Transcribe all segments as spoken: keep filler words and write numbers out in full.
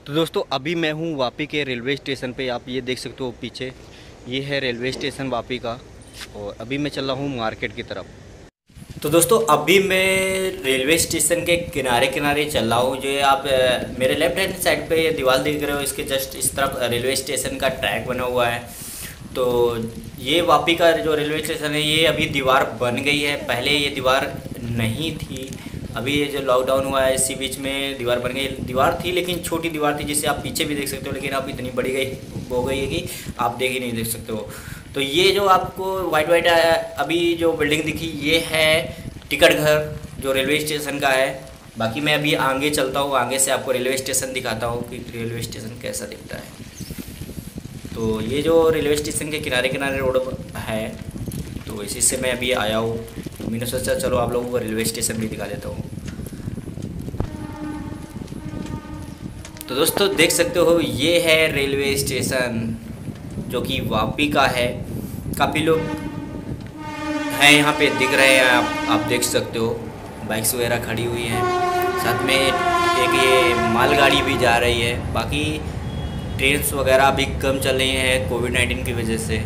तो दोस्तों अभी मैं हूँ वापी के रेलवे स्टेशन पे। आप ये देख सकते हो पीछे, ये है रेलवे स्टेशन वापी का। और अभी मैं चल रहा हूँ मार्केट की तरफ। तो दोस्तों अभी मैं रेलवे स्टेशन के किनारे किनारे चल रहा हूँ। जो ये आप अ, मेरे लेफ्ट हैंड साइड पे ये दीवार देख रहे हो, इसके जस्ट इस तरफ रेलवे स्टेशन का ट्रैक बना हुआ है। तो ये वापी का जो रेलवे स्टेशन है, ये अभी दीवार बन गई है। पहले ये दीवार नहीं थी। अभी ये जो लॉकडाउन हुआ है इसी बीच में दीवार बन गई। दीवार थी लेकिन छोटी दीवार थी, जिसे आप पीछे भी देख सकते हो, लेकिन अब इतनी बड़ी गई हो गई है कि आप देख ही नहीं देख सकते हो। तो ये जो आपको वाइट वाइट अभी जो बिल्डिंग दिखी, ये है टिकट घर जो रेलवे स्टेशन का है। बाकी मैं अभी आगे चलता हूँ, आगे से आपको रेलवे स्टेशन दिखाता हूँ कि रेलवे स्टेशन कैसा दिखता है। तो ये जो रेलवे स्टेशन के किनारे किनारे रोड है, तो इसी से मैं अभी आया हूँ। तो मैंने सोचा चलो आप लोगों को रेलवे स्टेशन भी दिखा देता हूँ। तो दोस्तों देख सकते हो, ये है रेलवे स्टेशन जो कि वापी का है। काफ़ी लोग हैं यहाँ पे दिख रहे हैं, आप आप देख सकते हो। बाइक्स वगैरह खड़ी हुई हैं, साथ में एक ये मालगाड़ी भी जा रही है। बाकी ट्रेन्स वगैरह अभी कम चल रही हैं कोविड नाइन्टीन की वजह से।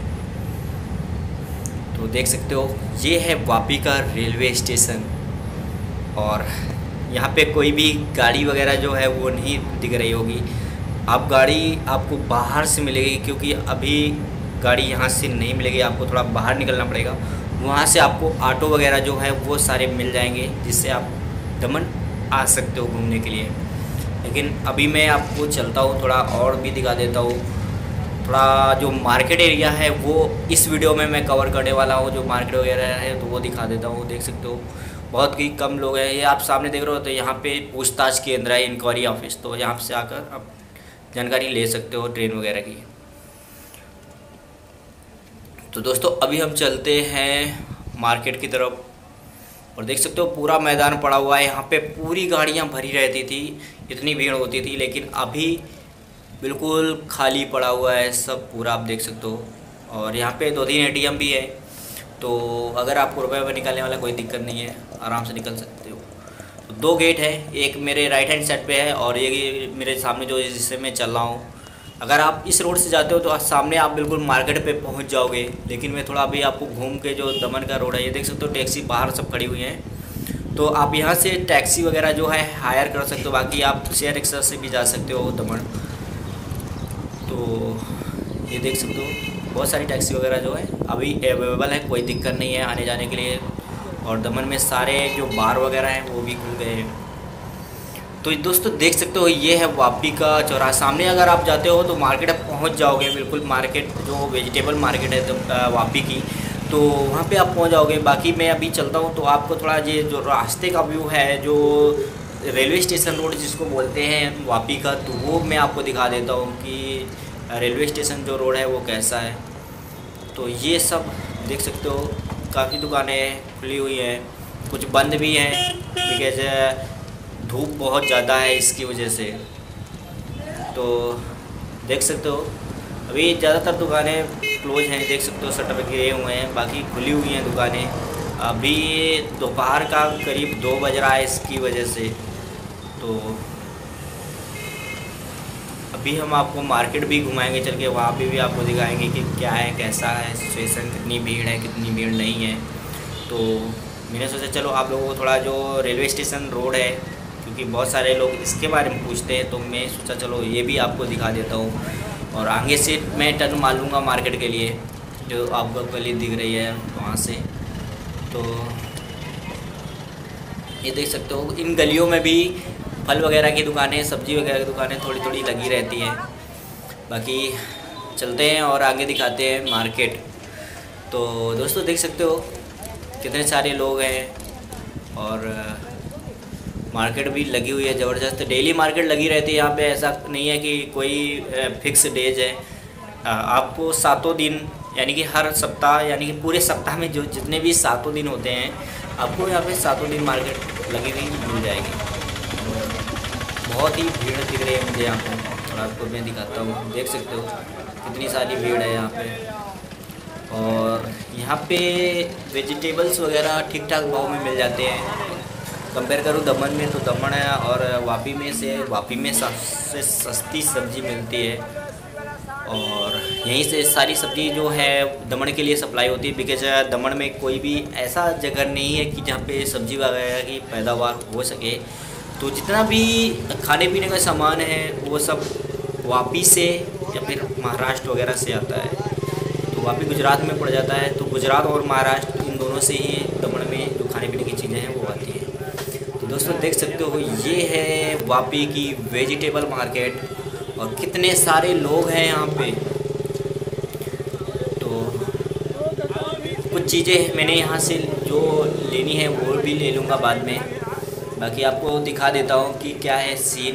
तो देख सकते हो, ये है वापी का रेलवे स्टेशन। और यहाँ पे कोई भी गाड़ी वगैरह जो है वो नहीं दिख रही होगी। आप गाड़ी आपको बाहर से मिलेगी, क्योंकि अभी गाड़ी यहाँ से नहीं मिलेगी। आपको थोड़ा बाहर निकलना पड़ेगा, वहाँ से आपको ऑटो वगैरह जो है वो सारे मिल जाएंगे, जिससे आप दमन आ सकते हो घूमने के लिए। लेकिन अभी मैं आपको चलता हूँ, थोड़ा और भी दिखा देता हूँ। थोड़ा जो मार्केट एरिया है वो इस वीडियो में मैं कवर करने वाला हूँ। जो मार्केट वगैरह है तो वो दिखा देता हूँ। देख सकते हो बहुत ही कम लोग हैं। ये आप सामने देख रहे हो, तो यहाँ पे पूछताछ केंद्र है, इंक्वायरी ऑफिस। तो यहाँ से आकर आप जानकारी ले सकते हो ट्रेन वगैरह की। तो दोस्तों अभी हम चलते हैं मार्केट की तरफ। और देख सकते हो पूरा मैदान पड़ा हुआ है। यहाँ पे पूरी गाड़ियाँ भरी रहती थी, इतनी भीड़ होती थी। लेकिन अभी बिल्कुल खाली पड़ा हुआ है सब पूरा, आप देख सकते हो। और यहाँ पे दो तीन एटीएम भी है, तो अगर आपको रुपये निकालने वाला कोई दिक्कत नहीं है, आराम से निकल सकते हो। तो दो गेट है, एक मेरे राइट हैंड साइड पे है और ये मेरे सामने जो जिससे मैं चल रहा हूँ। अगर आप इस रोड से जाते हो तो सामने आप बिल्कुल मार्केट पे पहुँच जाओगे। लेकिन मैं थोड़ा अभी आपको घूम के, जो दमन का रोड है, ये देख सकते हो टैक्सी बाहर सब खड़ी हुई हैं। तो आप यहाँ से टैक्सी वगैरह जो है हायर कर सकते हो। बाकी आप शेयर रिक्शा से भी जा सकते हो दमन। तो ये देख सकते हो बहुत सारी टैक्सी वगैरह जो है अभी अवेलेबल है, कोई दिक्कत नहीं है आने जाने के लिए। और दमन में सारे जो बार वगैरह हैं वो भी खुल गए हैं। तो दोस्तों देख सकते हो, ये है वापी का चौराहा। सामने अगर आप जाते हो तो मार्केट आप पहुँच जाओगे, बिल्कुल मार्केट जो वेजिटेबल मार्केट है तो वापी की, तो वहाँ पे आप पहुँच जाओगे। बाकी मैं अभी चलता हूँ तो आपको थोड़ा ये जो रास्ते का व्यू है, जो रेलवे स्टेशन रोड जिसको बोलते हैं वापी का, तो वो मैं आपको दिखा देता हूँ कि रेलवे स्टेशन जो रोड है वो कैसा है। तो ये सब देख सकते हो, काफ़ी दुकानें खुली हुई हैं, कुछ बंद भी हैं बिकॉज धूप बहुत ज़्यादा है इसकी वजह से। तो देख सकते हो अभी ज़्यादातर दुकानें क्लोज हैं, देख सकते हो शटर गिरे हुए हैं, बाकी खुली हुई हैं दुकानें। अभी दोपहर का करीब दो बज रहा है इसकी वजह से। तो अभी हम आपको मार्केट भी घुमाएंगे चल के, वहाँ पे भी आपको दिखाएंगे कि क्या है, कैसा है सिचुएशन, कितनी भीड़ है, कितनी भीड़ नहीं है। तो मैंने सोचा चलो आप लोगों को थोड़ा जो रेलवे स्टेशन रोड है, क्योंकि बहुत सारे लोग इसके बारे में पूछते हैं, तो मैं सोचा चलो ये भी आपको दिखा देता हूँ। और आगे से मैं टर्न मार लूँगा मार्केट के लिए, जो आपको गली दिख रही है वहाँ से। तो ये देख सकते हो इन गलियों में भी फल वगैरह की दुकानें, सब्जी वगैरह की दुकानें थोड़ी थोड़ी लगी रहती हैं। बाकी चलते हैं और आगे दिखाते हैं मार्केट। तो दोस्तों देख सकते हो कितने सारे लोग हैं और मार्केट भी लगी हुई है ज़बरदस्त। डेली मार्केट लगी रहती है यहाँ पे, ऐसा नहीं है कि कोई फिक्स डेज है। आपको सातों दिन, यानी कि हर सप्ताह, यानी कि पूरे सप्ताह में जो जितने भी सातों दिन होते हैं, आपको यहाँ पे सातों दिन मार्केट लगी हुई मिल जाएगी। बहुत ही भीड़ दिख रही है मुझे यहाँ पे, और आपको मैं दिखाता हूँ। देख सकते हो कितनी सारी भीड़ है यहाँ पे। और यहाँ पे वेजिटेबल्स वगैरह ठीक ठाक भाव में मिल जाते हैं। कंपेयर करूँ दमन में, तो दमन और वापी में से वापी में सबसे सस्ती सब्ज़ी मिलती है और यहीं से सारी सब्ज़ी जो है दमन के लिए सप्लाई होती है। बिकॉज दमन में कोई भी ऐसा जगह नहीं है कि जहाँ पे सब्ज़ी वगैरह की पैदावार हो सके। तो जितना भी खाने पीने का सामान है वो सब वापी से या फिर महाराष्ट्र वगैरह से आता है। तो वापी गुजरात में पड़ जाता है, तो गुजरात और महाराष्ट्र इन दोनों से ही दमन में जो खाने पीने की चीज़ें हैं वो आती हैं। तो दोस्तों देख सकते हो ये है वापी की वेजिटेबल मार्केट और कितने सारे लोग हैं यहाँ पे। तो कुछ चीज़ें मैंने यहाँ से जो लेनी है वो भी ले लूँगा बाद में, बाकी आपको दिखा देता हूँ कि क्या है सीन।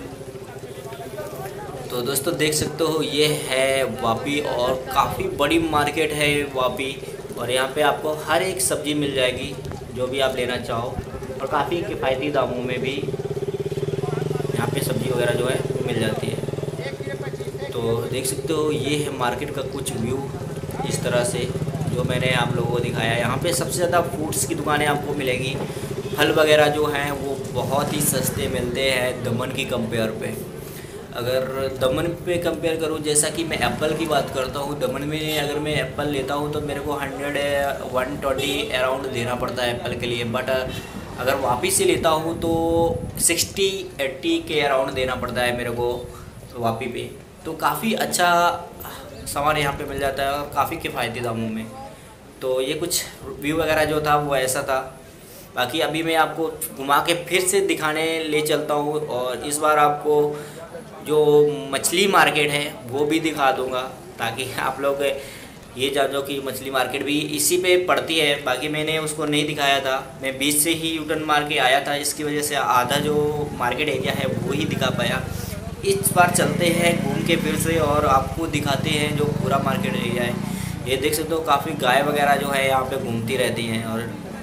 तो दोस्तों देख सकते हो ये है वापी और काफ़ी बड़ी मार्केट है वापी, और यहाँ पे आपको हर एक सब्ज़ी मिल जाएगी जो भी आप लेना चाहो, और काफ़ी किफ़ायती दामों में भी यहाँ पे सब्ज़ी वगैरह जो है वो मिल जाती है। तो देख सकते हो ये है मार्केट का कुछ व्यू इस तरह से जो मैंने आप लोगों को दिखाया। यहाँ पे सबसे ज़्यादा फ्रूट्स की दुकानें आपको मिलेगी, फल वगैरह जो हैं वो बहुत ही सस्ते मिलते हैं दमन की कंपेयर पे। अगर दमन पे कंपेयर करूँ, जैसा कि मैं एप्पल की बात करता हूँ, दमन में अगर मैं एप्पल लेता हूँ तो मेरे को हंड्रेड वन ट्वेंटी अराउंड देना पड़ता है एप्पल के लिए, बट अगर वापस से लेता हूँ तो सिक्सटी एट्टी के अराउंड देना पड़ता है मेरे को वापी पे। तो काफ़ी अच्छा सामान यहाँ पे मिल जाता है और काफ़ी किफ़ायती दामों में। तो ये कुछ व्यू वगैरह जो था वो ऐसा था। बाकी अभी मैं आपको घुमा के फिर से दिखाने ले चलता हूँ और इस बार आपको जो मछली मार्केट है वो भी दिखा दूँगा, ताकि आप लोग ये जानो कि मछली मार्केट भी इसी पे पड़ती है। बाकी मैंने उसको नहीं दिखाया था, मैं बीच से ही यूटर्न मार के आया था, इसकी वजह से आधा जो मार्केट एरिया है वो ही दिखा पाया। इस बार चलते हैं घूम के फिर से और आपको दिखाते हैं जो पूरा मार्केट एरिया है। ये देख सकते हो काफ़ी गाय वगैरह जो है यहाँ पे घूमती रहती हैं और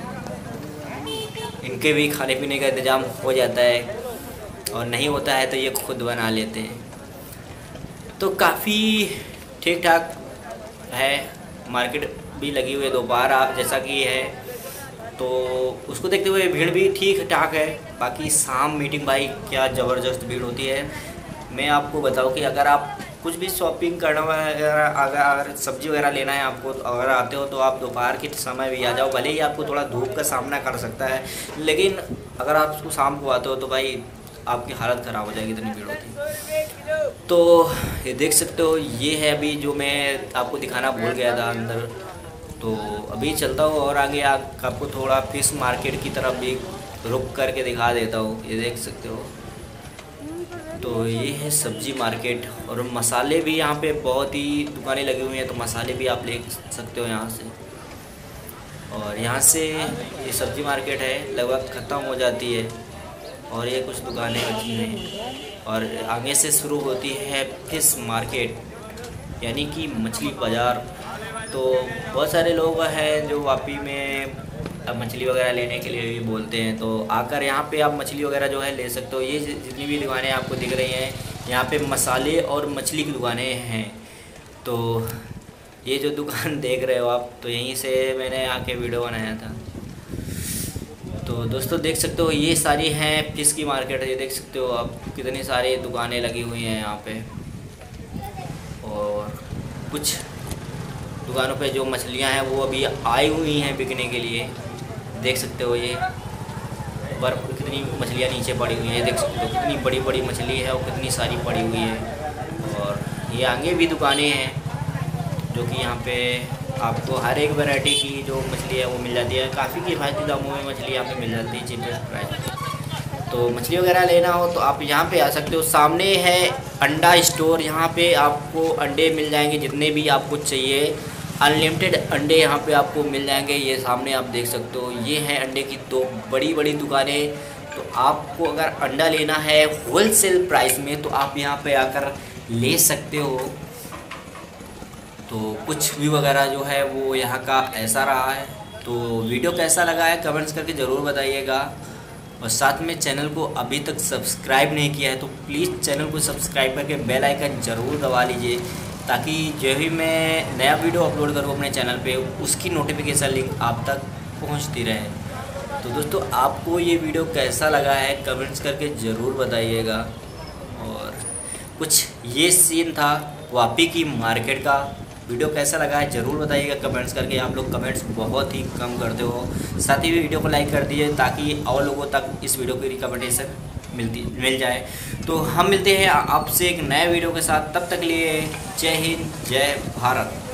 इनके भी खाने पीने का इंतज़ाम हो जाता है, और नहीं होता है तो ये खुद बना लेते हैं। तो काफ़ी ठीक ठाक है, मार्केट भी लगी हुई है दोपहर जैसा कि है, तो उसको देखते हुए भीड़ भी ठीक ठाक है। बाकी शाम मीटिंग भाई क्या ज़बरदस्त भीड़ होती है। मैं आपको बताऊं कि अगर आप कुछ भी शॉपिंग करना वगैरह, अगर अगर सब्ज़ी वगैरह लेना है आपको, अगर आते हो तो आप दोपहर के समय भी आ जाओ। भले ही आपको थोड़ा धूप का सामना कर सकता है, लेकिन अगर आप उसको शाम को आते हो तो भाई आपकी हालत ख़राब हो जाएगी, इतनी भीड़ होती है। तो ये देख सकते हो ये है अभी जो मैं आपको दिखाना भूल गया था अंदर। तो अभी चलता हूँ और आगे आ, आपको थोड़ा फिश मार्केट की तरफ भी रुक करके दिखा देता हूँ। ये देख सकते हो तो ये है सब्जी मार्केट, और मसाले भी यहाँ पे बहुत ही दुकानें लगी हुई हैं, तो मसाले भी आप ले सकते हो यहाँ से। और यहाँ से ये सब्जी मार्केट है लगभग ख़त्म हो जाती है और ये कुछ दुकानें बची हैं, और आगे से शुरू होती है फिश मार्केट यानी कि मछली बाज़ार। तो बहुत सारे लोग हैं जो वापी में अब मछली वगैरह लेने के लिए भी बोलते हैं, तो आकर यहाँ पे आप मछली वगैरह जो है ले सकते हो। ये जितनी भी दुकानें आपको दिख रही हैं यहाँ पे मसाले और मछली की दुकानें हैं। तो ये जो दुकान देख रहे हो आप, तो यहीं से मैंने आके वीडियो बनाया था। तो दोस्तों देख सकते हो ये सारी हैं फिश की मार्केट है। ये देख सकते हो आप कितनी सारी दुकानें लगी हुई हैं यहाँ पे, और कुछ दुकानों पे जो मछलियाँ हैं वो अभी आई हुई हैं बिकने के लिए। देख सकते हो ये बर्फ़ कितनी मछलियाँ नीचे पड़ी हुई हैं, देख सकते हो कितनी बड़ी बड़ी मछली है और कितनी सारी पड़ी हुई है। और ये आगे भी दुकानें हैं जो कि यहाँ पे आपको हर एक वैरायटी की जो मछली है वो मिल जाती है। काफ़ी किफ़ायती दामों में मछली यहाँ पे मिल जाती है, चीपेस्ट प्राइस। तो मछली वगैरह लेना हो तो आप यहाँ पे आ सकते हो। सामने है अंडा स्टोर, यहाँ पे आपको अंडे मिल जाएंगे जितने भी आपको चाहिए, अनलिमिटेड अंडे यहाँ पे आपको मिल जाएंगे। ये सामने आप देख सकते हो ये हैं अंडे की दो बड़ी बड़ी दुकानें। तो आपको अगर अंडा लेना है होलसेल प्राइस में तो आप यहाँ पे आकर ले सकते हो। तो कुछ व्यू वगैरह जो है वो यहाँ का ऐसा रहा है। तो वीडियो कैसा लगा है कमेंट्स करके ज़रूर बताइएगा, और साथ में चैनल को अभी तक सब्सक्राइब नहीं किया है तो प्लीज़ चैनल को सब्सक्राइब करके बेल आइकन ज़रूर दबा लीजिए, ताकि जो भी मैं नया वीडियो अपलोड करूँ अपने चैनल पे उसकी नोटिफिकेशन लिंक आप तक पहुँचती रहे। तो दोस्तों आपको ये वीडियो कैसा लगा है कमेंट्स करके ज़रूर बताइएगा। और कुछ ये सीन था वापी की मार्केट का, वीडियो कैसा लगा है ज़रूर बताइएगा कमेंट्स करके। आप लोग कमेंट्स बहुत ही कम करते हो, साथ ही वीडियो को लाइक कर दीजिए ताकि और लोगों तक इस वीडियो की रिकमेंडेशन मिलती मिल जाए। तो हम मिलते हैं आपसे एक नए वीडियो के साथ, तब तक लिए जय हिंद जय भारत।